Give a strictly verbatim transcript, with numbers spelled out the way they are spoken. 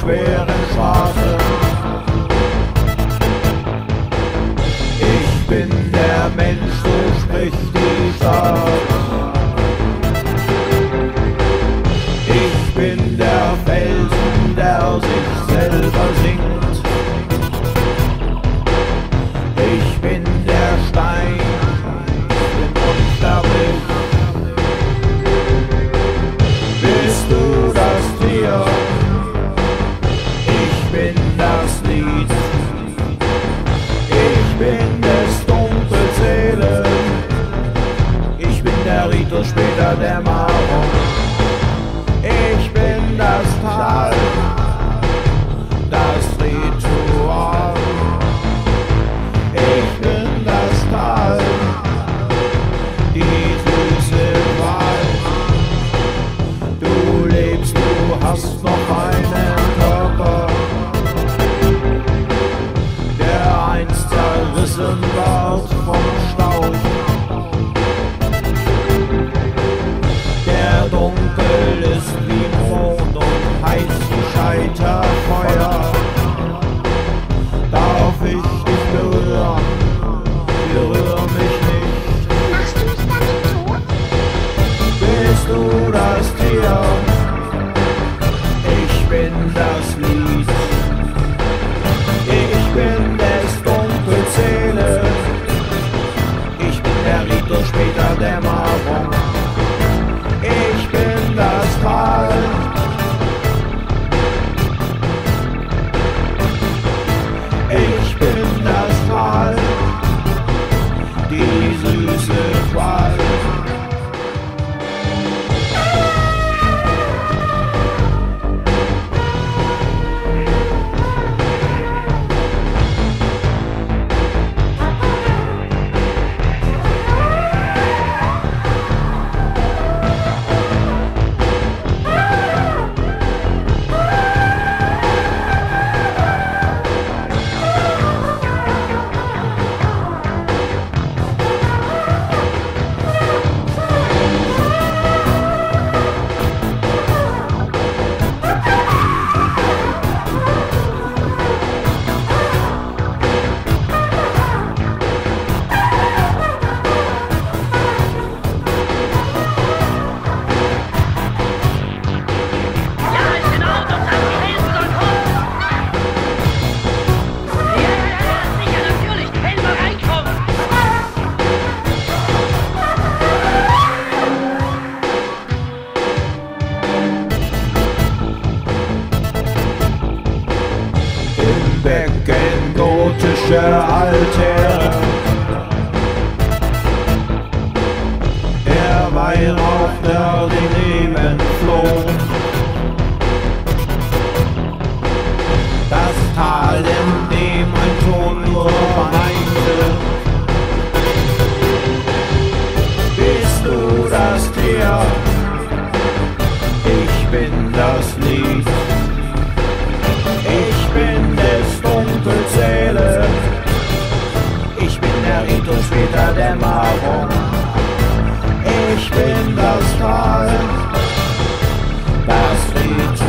schweren Straße. Ich bin der Mensch, so spricht die Stadt. Ich bin der Felsen, der sich selber singt. Ich bin der Stein, ich bin unsterblich. Bist du das Tier? Ich bin das Lied. Ich bin des Dunkels Seele. Ich bin der Ritus später Dämmerung. Ich bin das Tal, das Ritual. Ich bin das Tal, die süße Wahl. Du lebst, du hast noch einen Körper, der einst zerrissen wird vom Staub. Der dunkel ist wie Mond und heiß wie Scheiterfeuer. Darf ich dich berühren? Berühr mich nicht. Machst du mich damit tot? Bist du das Tier? Ich bin das Lied. Ich bin des Dunkels Seele. Ich bin der Ritus später Dämmerung. Ich bin das Tal. Ich bin das Tal, die süße Qual. Becken gotische Altäre. Der Weihrauch, der den Leben floh. Das Tal, in dem ein Ton nur weinte. Bist du das Tier? Ich bin das Lied. Ich bin des Dunkels Seele. Ich bin der Ritus später Dämmerung. Ich bin das Tal, das Ritual.